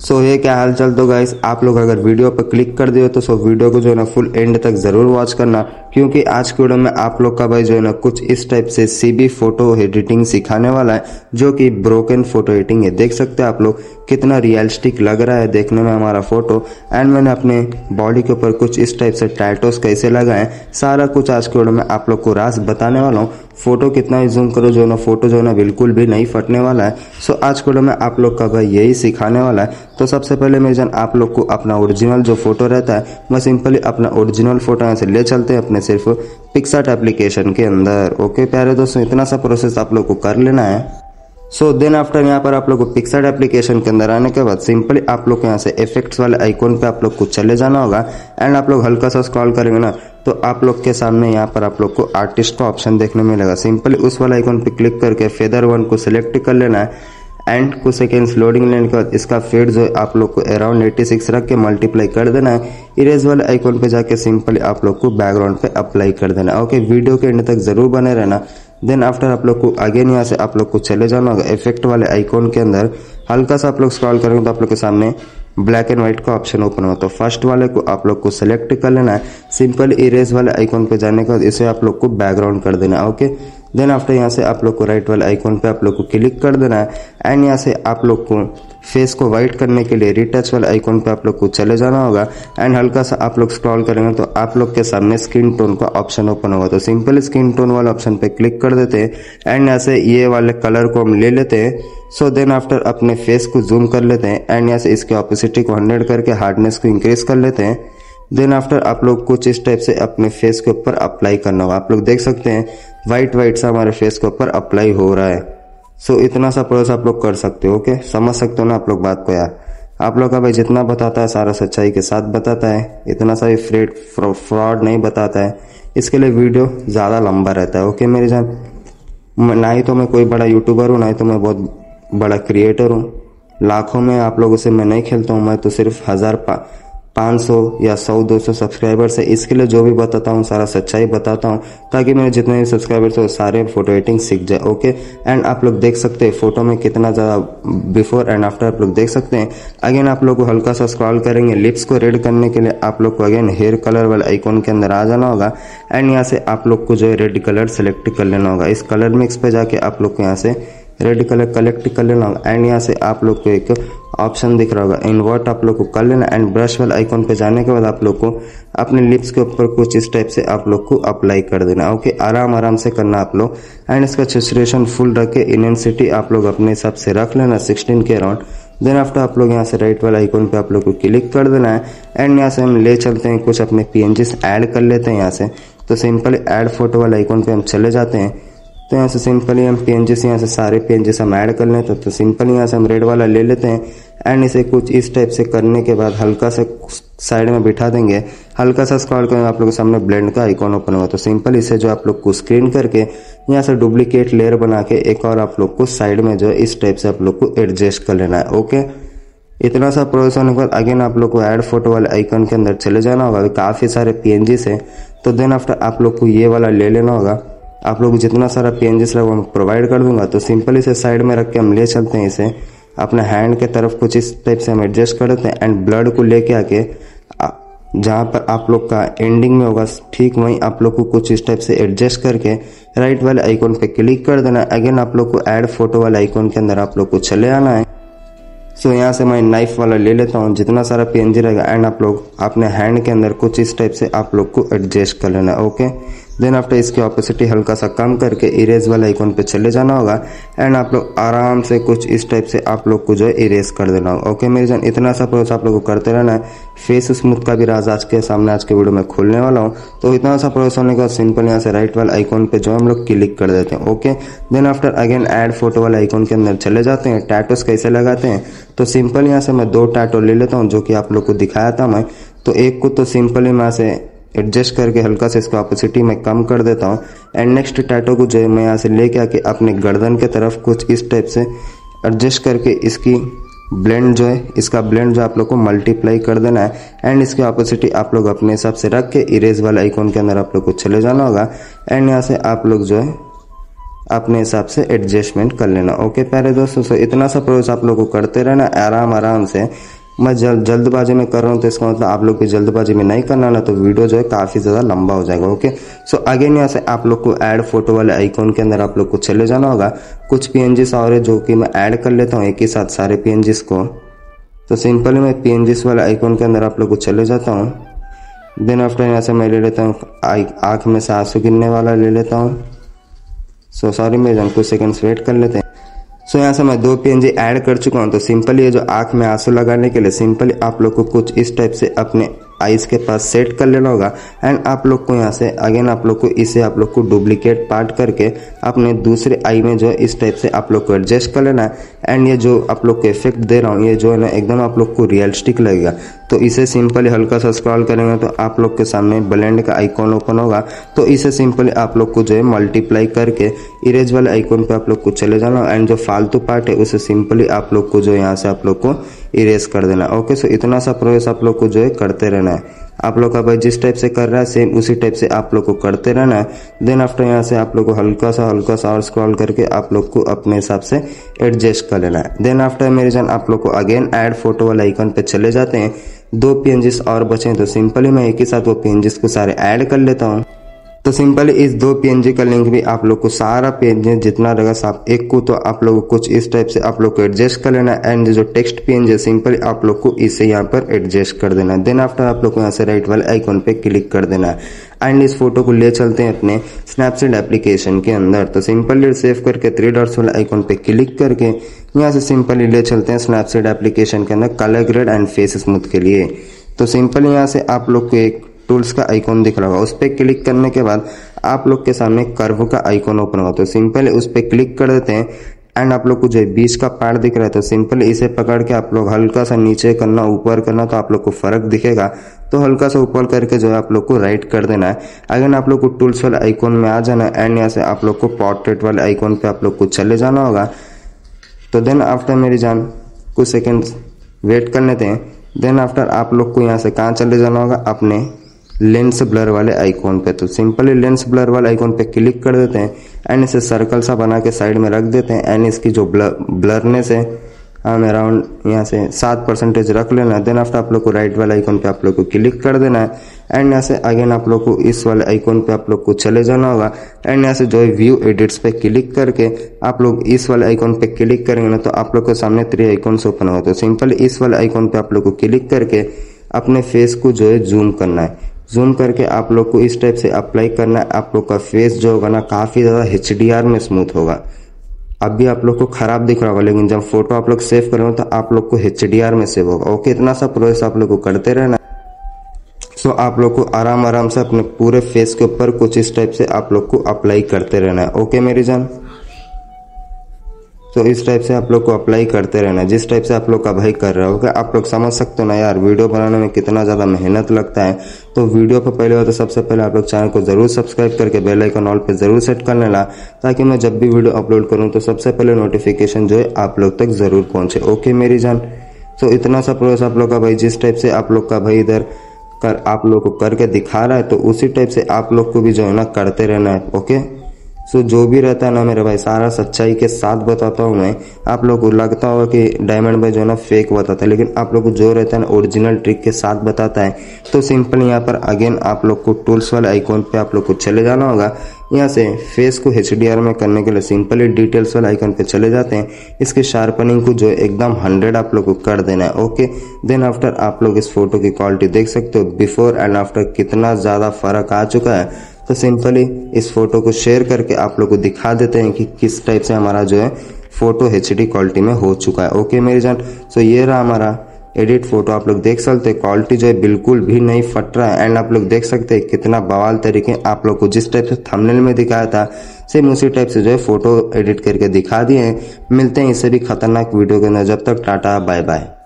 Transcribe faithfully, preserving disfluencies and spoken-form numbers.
सो so, ये क्या हाल चाल। तो गाइस आप लोग अगर वीडियो पर क्लिक कर दिए तो सो वीडियो को जो है ना फुल एंड तक जरूर वॉच करना, क्योंकि आज के वीडियो में आप लोग का भाई जो है ना कुछ इस टाइप से सीबी फोटो एडिटिंग सिखाने वाला है, जो कि ब्रोकन फोटो एडिटिंग है। देख सकते हैं आप लोग कितना रियलिस्टिक लग रहा है देखने में हमारा फोटो। एंड मैंने अपने बॉडी के ऊपर कुछ इस टाइप से टैटोस कैसे लगाए, सारा कुछ आज के वीडियो में आप लोग को राज बताने वाला हूँ। फोटो कितना ही जूम करो जो है ना फोटो जो है ना बिल्कुल भी नहीं फटने वाला है। सो आज के वीडियो में आप लोग का भाई यही सिखाने वाला है। तो सबसे पहले मेरे जान आप लोग को अपना ओरिजिनल जो फोटो रहता है, मैं सिंपली अपना ओरिजिनल फोटो यहाँ से ले चलते हैं अपने सिर्फ पिक्सआर्ट एप्लीकेशन के अंदर। ओके प्यारे दोस्तों, इतना सा प्रोसेस आप लोग को कर लेना है। सो देन आफ्टर यहाँ पर आप लोग को पिक्सआर्ट एप्लीकेशन के अंदर आने के बाद सिंपली आप लोग को यहाँ से इफेक्ट्स वाले आइकॉन पे आप लोग को चले जाना होगा। एंड आप लोग हल्का सा स्क्रॉल करेंगे ना तो आप लोग के सामने यहाँ पर आप लोग को आर्टिस्ट का ऑप्शन देखने मिलेगा। सिंपली उस वाले आइकॉन पे क्लिक करके फेदर वन को सिलेक्ट कर लेना है। एंड कुछ सेकेंड्स लोडिंग लेने के बाद इसका फेड जो है आप लोग को अराउंड छियासी रख के मल्टीप्लाई कर देना है। इरेज वाले आइकॉन पे जाके सिंपली आप लोग को बैकग्राउंड पे अप्लाई कर देना है। ओके, वीडियो के एंड तक जरूर बने रहना। देन आफ्टर आप लोग को अगेन यहाँ से आप लोग को चले जाना होगा इफेक्ट वाले आइकॉन के अंदर। हल्का सा आप लोग स्क्रॉल करेंगे तो आप लोग के सामने ब्लैक एंड व्हाइट का ऑप्शन ओपन होगा। तो फर्स्ट वाले को आप लोग को सिलेक्ट कर लेना है। सिंपल इरेज वाले आइकॉन पे जाने के बाद इसे आप लोग को बैकग्राउंड कर देना है। ओके, देन आफ्टर यहाँ से आप लोग को राइट वाले आइकॉन पे आप लोग को क्लिक कर देना है। एंड यहाँ से आप लोग को फेस को वाइट करने के लिए रिटच वाले आइकॉन पे आप लोग को चले जाना होगा। एंड हल्का सा आप लोग स्क्रॉल करेंगे तो आप लोग के सामने स्किन टोन का ऑप्शन ओपन होगा। तो सिंपल स्किन टोन वाले ऑप्शन पे क्लिक कर देते हैं। एंड यहाँ से ये वाले कलर को हम ले लेते हैं। सो देन आफ्टर अपने फेस को जूम कर लेते हैं। एंड यहाँ से इसके ऑपोसिटी को हंड्रेड करके हार्डनेस को इंक्रीज कर लेते हैं। देन आफ्टर आप लोग कुछ इस टाइप से अपने फेस के ऊपर अप्लाई करना होगा। आप लोग देख सकते हैं वाइट वाइट सा हमारे फेस के ऊपर अप्लाई हो रहा है। सो so, इतना सा प्रोसेस आप लोग कर सकते हो। ओके, समझ सकते हो ना आप लोग बात को यार। आप लोग का भाई जितना बताता है सारा सच्चाई के साथ बताता है, इतना सा भी फ्रेड फ्रॉड नहीं बताता है। इसके लिए वीडियो ज़्यादा लंबा रहता है। ओके मेरी जान, ना ही तो मैं कोई बड़ा यूट्यूबर हूँ, ना ही तो मैं बहुत बड़ा क्रिएटर हूँ। लाखों में आप लोगों से मैं नहीं खेलता हूँ। मैं तो सिर्फ हज़ार पा पाँच सौ या सौ दो सौ सब्सक्राइबर्स है। इसके लिए जो भी बताता हूँ सारा सच्चाई बताता हूँ, ताकि मेरे जितने भी सब्सक्राइबर्स हो सारे फोटो एडिटिंग सीख जाए। ओके, एंड आप लोग देख सकते हैं फोटो में कितना ज़्यादा बिफोर एंड आफ्टर आप लोग देख सकते हैं। अगेन आप लोग को हल्का सा स्क्रॉल करेंगे, लिप्स को रेड करने के लिए आप लोग को अगेन हेयर कलर वाले आइकॉन के अंदर आ जाना होगा। एंड यहाँ से आप लोग को जो है रेड कलर सेलेक्ट कर लेना होगा। इस कलर मिक्स पे जाके आप लोग को यहाँ से रेड कलर कलेक्ट कर लेना होगा। एंड यहाँ से आप लोग को एक ऑप्शन दिख रहा होगा इन्वर्ट, आप लोग को कर लेना। एंड ब्रश वाले आइकॉन पे जाने के बाद आप लोग को अपने लिप्स के ऊपर कुछ इस टाइप से आप लोग को अप्लाई कर देना। ओके, आराम आराम से करना आप लोग। एंड इसका सैचुरेशन फुल रख के इंटेंसिटी आप लोग अपने हिसाब से रख लेना सिक्सटीन के अराउंड। देन आफ्टर आप लोग यहाँ से राइट वाला आइकॉन पे आप लोग को क्लिक कर देना है। एंड यहाँ से हम ले चलते हैं कुछ अपने पीएनजीस ऐड कर लेते हैं यहाँ से। तो सिंपली ऐड फोटो वाले आइकॉन पे हम चले जाते हैं। तो यहाँ से सिंपली हम पीएनजीस यहाँ से सारे पीएनजीस हम ऐड कर लेते हैं। तो सिंपली यहाँ से हम रेड वाला ले लेते हैं। एंड इसे कुछ इस टाइप से करने के बाद हल्का से साइड में बिठा देंगे। हल्का सा स्क्रॉल करेंगे आप लोग के सामने ब्लेंड का आइकॉन ओपन होगा। तो सिंपल इसे जो आप लोग को स्क्रीन करके यहाँ से डुप्लीकेट लेयर बना के एक और आप लोग को साइड में जो इस टाइप से आप लोग को एडजस्ट कर लेना है। ओके, इतना सा प्रोसेस होने के बाद अगेन आप लोग को ऐड फोटो वाले आइकन के अंदर चले जाना होगा। काफ़ी सारे पीएनजीस है। तो देन आफ्टर आप लोग को ये वाला ले लेना होगा। आप लोग जितना सारा पीएनजीस लगा मैं प्रोवाइड कर दूंगा। तो सिंपल इसे साइड में रख के हम ले चलते हैं। इसे अपने हैंड के तरफ कुछ इस टाइप से हम एडजस्ट कर देते हैं। एंड ब्लड को लेके आके जहाँ पर आप लोग का एंडिंग में होगा ठीक वहीं आप लोग को कुछ इस टाइप से एडजस्ट करके राइट वाले आइकॉन पे क्लिक कर देना। अगेन आप लोग को ऐड फोटो वाले आइकॉन के अंदर आप लोग को चले आना है। सो so, यहाँ से मैं नाइफ वाला ले लेता हूँ जितना सारा पीएनजी रहेगा। एंड आप लोग अपने हैंड के अंदर कुछ इस टाइप से आप लोग को एडजस्ट कर लेना। ओके, देन आफ्टर इसकी ऑपोसिटी हल्का सा कम करके इरेज वाला आइकॉन पे चले जाना होगा। एंड आप लोग आराम से कुछ इस टाइप से आप लोग को जो है इरेज कर देना होगा। ओके मेरी जान, इतना सा प्रोसेस आप लोग को करते रहना है। फेस स्मूथ का भी राज आज के सामने आज के वीडियो में खोलने वाला हूँ। तो इतना सा प्रोसेस होने के बाद सिंपल यहाँ से राइट वाला आइकॉन पे जो हम लोग क्लिक कर देते हैं। Okay, then after again add photo वाला आइकॉन के अंदर चले जाते हैं। टैटोस कैसे लगाते हैं, तो सिंपल यहाँ से मैं दो टैटो ले लेता हूँ जो कि आप लोग को दिखाया था मैं। तो एक को तो सिंपली मैं से एडजस्ट करके हल्का से इसका ऑपोसिटी में कम कर देता हूँ। एंड नेक्स्ट टैटो को जो है मैं यहाँ से लेके आके अपने गर्दन के तरफ कुछ इस टाइप से एडजस्ट करके इसकी ब्लेंड जो है इसका ब्लेंड जो आप लोग को मल्टीप्लाई कर देना है। एंड इसकी ऑपोसिटी आप लोग अपने हिसाब से रख के इरेज वाला आइकॉन के अंदर आप लोग को चले जाना होगा। एंड यहाँ से आप लोग जो है अपने हिसाब से एडजस्टमेंट कर लेना। ओके प्यारे दोस्तों, सो इतना सा प्रोसेस आप लोग को करते रहना आराम आराम से। मैं जल्द जल्दबाजी में कर रहा हूँ तो इसका मतलब आप लोग की जल्दबाजी में नहीं करना ना, तो वीडियो जो है काफ़ी ज़्यादा लंबा हो जाएगा। ओके सो अगेन यहाँ से आप लोग को ऐड फोटो वाले आइकॉन के अंदर आप लोग को चले जाना होगा। कुछ पीएनजीस और है जो कि मैं ऐड कर लेता हूँ एक ही साथ सारे पीएनजीस को। तो सिंपली मैं पीएनजीस वाले आइकॉन के अंदर आप लोग को चले जाता हूँ। देन आफ्टर यहाँ से मैं ले लेता हूँ आँख में से आंसू गिरने वाला ले लेता हूँ। सो सॉरी मेरे जान, कुछ सेकंड्स वेट कर लेते हैं। सो so, यहाँ से मैं दो पीएनजी ऐड कर चुका हूँ। तो सिंपली ये जो आँख में आंसू लगाने के लिए सिंपली आप लोग को कुछ इस टाइप से अपने आइस के पास सेट कर लेना होगा। एंड आप लोग को यहाँ से अगेन आप लोग को इसे आप लोग को डुप्लीकेट पार्ट करके अपने दूसरे आई में जो है इस टाइप से आप लोग को एडजस्ट कर लेना है। एंड ये जो आप लोग को इफेक्ट दे रहा हूँ ये जो है ना एकदम आप लोग को रियलिस्टिक लगेगा। तो इसे सिंपली हल्का सा स्क्रॉल करेंगे तो आप लोग के सामने ब्लेंड का आइकॉन ओपन होगा। तो इसे सिंपली आप लोग को जो है मल्टीप्लाई करके इरेज वाले आइकॉन पे आप लोग को चले जाना। एंड जो फालतू पार्ट है उसे सिंपली आप लोग को जो यहाँ से आप लोग को इरेज कर देना। ओके सो इतना सा प्रोसेस आप लोग को जो है करते रहना है। आप लोग का भाई जिस टाइप से कर रहा है सेम उसी टाइप से आप लोग को करते रहना है। देन आफ्टर यहाँ से आप लोग को हल्का सा हल्का सा और स्क्रॉल करके आप लोग को अपने हिसाब से एडजस्ट कर लेना है। देन आफ्टर मेरे जान आप लोग को अगेन ऐड फोटो वाला आइकन पे चले जाते हैं। दो पीएनजीस और बचे तो सिंपली मैं एक ही साथ वो पीएनजीस को सारे ऐड कर लेता हूँ। तो सिंपली इस दो पीएनजी का लिंक भी आप लोग को सारा पीएनजी जितना रहेगा सब एक को तो आप लोग को कुछ इस टाइप से आप लोग को एडजस्ट कर लेना है। एंड जो टेक्स्ट पीएनजी सिंपली आप लोग को इसे यहाँ पर एडजस्ट कर देना है। देन आफ्टर आप लोग को यहाँ से राइट वाले आइकॉन पे क्लिक कर देना है। एंड इस फोटो को ले चलते हैं अपने स्नैपसीड एप्लीकेशन के अंदर। तो सिंपली सेव करके थ्री डॉट्स वाले आइकॉन पे क्लिक करके यहाँ से सिंपली ले चलते हैं स्नैपसीड एप्लीकेशन के अंदर colour grade and face smooth के लिए। तो सिंपली यहाँ से आप लोग को एक टूल्स का आइकॉन दिख रहा होगा, उस पर क्लिक करने के बाद आप लोग के सामने कर्व का आइकॉन ओपन होगा। तो सिंपली उस पर क्लिक कर देते हैं। एंड आप लोग को जो बीच का पार्ट दिख रहा है तो सिंपली इसे पकड़ के आप लोग हल्का सा नीचे करना ऊपर करना तो आप लोग को फर्क दिखेगा। तो हल्का सा ऊपर करके जो है आप लोग को राइट कर देना है। अगर आप लोग को टूल्स वाले आइकॉन में आ जाना है। एंड यहाँ से आप लोग को पोर्ट्रेट वाले आइकॉन पे आप लोग को चले जाना होगा। तो देन आफ्टर मेरी जान कुछ सेकेंड वेट कर लेते हैं। देन आफ्टर आप लोग को यहाँ से कहाँ चले जाना होगा, अपने लेंस ब्लर वाले आइकॉन पे। तो सिंपली लेंस ब्लर वाले आइकॉन पे क्लिक कर देते हैं। एंड इसे सर्कल सा बना के साइड में रख देते हैं। एंड इसकी जो ब्लर ब्लरनेस है हम अराउंड यहाँ से सात परसेंटेज रख लेना है। देन आफ्टर आप लोग को राइट वाले आइकॉन पे आप लोग को क्लिक कर देना है। एंड यहाँ से अगेन आप लोग को इस वाले आइकॉन पे आप लोग को चले जाना होगा। एंड यहाँ से जो है व्यू एडिट्स पे क्लिक करके आप लोग इस वाले आइकॉन पे क्लिक करेंगे ना तो आप लोग के सामने थ्री आइकॉन्स ओपन होगा। तो सिंपली इस वाले आइकॉन पे आप लोग को क्लिक करके अपने फेस को जो है जूम करना है। जूम करके आप लोग को इस टाइप से अप्लाई करना है। आप लोग का फेस जो होगा ना काफ़ी ज़्यादा एच डी आर में स्मूथ होगा। अभी आप लोग को खराब दिख रहा होगा लेकिन जब फोटो आप लोग सेव करेंगे तो आप लोग को एच डी आर में सेव होगा। ओके इतना सा प्रोसेस आप लोग को करते रहना। सो so, आप लोग को आराम आराम से अपने पूरे फेस के ऊपर कुछ इस टाइप से आप लोग को अप्लाई करते रहना है। ओके मेरी जान, तो इस टाइप से आप लोग को अप्लाई करते रहना है जिस टाइप से आप लोग का भाई कर रहा होगा। आप लोग समझ सकते हो ना यार वीडियो बनाने में कितना ज़्यादा मेहनत लगता है। तो वीडियो पर पहले हो तो सबसे पहले आप लोग चैनल को ज़रूर सब्सक्राइब करके बेल आइकन ऑल पे ज़रूर सेट कर लेना ताकि मैं जब भी वीडियो अपलोड करूँ तो सबसे पहले नोटिफिकेशन जो है आप लोग तक ज़रूर पहुँचे। ओके मेरी जान, तो इतना सा प्रोसेस आप लोग का भाई जिस टाइप से आप लोग का भाई इधर कर आप लोग को करके दिखा रहा है तो उसी टाइप से आप लोग को भी जो है ना करते रहना है। ओके सो so, जो भी रहता है ना मेरे भाई सारा सच्चाई के साथ बताता हूँ मैं। आप लोग को लगता होगा कि डायमंड भाई जो है ना फेक बताता है लेकिन आप लोग को जो रहता है ना ओरिजिनल ट्रिक के साथ बताता है। तो सिंपल यहाँ पर अगेन आप लोग को टूल्स वाले आइकॉन पे आप लोग को चले जाना होगा। यहाँ से फेस को एच डी आर में करने के लिए सिंपली डिटेल्स वाले आइकन पे चले जाते हैं। इसके शार्पनिंग को जो है एकदम हंड्रेड आप लोग को कर देना है। ओके देन आफ्टर आप लोग इस फोटो की क्वालिटी देख सकते हो बिफोर एंड आफ्टर कितना ज़्यादा फर्क आ चुका है। तो सिंपली इस फोटो को शेयर करके आप लोग को दिखा देते हैं कि किस टाइप से हमारा जो है फोटो एच डी क्वालिटी में हो चुका है। ओके मेरी जान, सो ये रहा हमारा एडिट फोटो। आप लोग देख सकते हैं क्वालिटी जो है बिल्कुल भी नहीं फट रहा है। एंड आप लोग देख सकते हैं कितना बवाल तरीके आप लोग को जिस टाइप से थंबनेल में दिखाया था सेम उसी टाइप से जो है फोटो एडिट करके दिखा दिए हैं। मिलते हैं इससे भी खतरनाक वीडियो के अंदर, जब तक टाटा बाय बाय।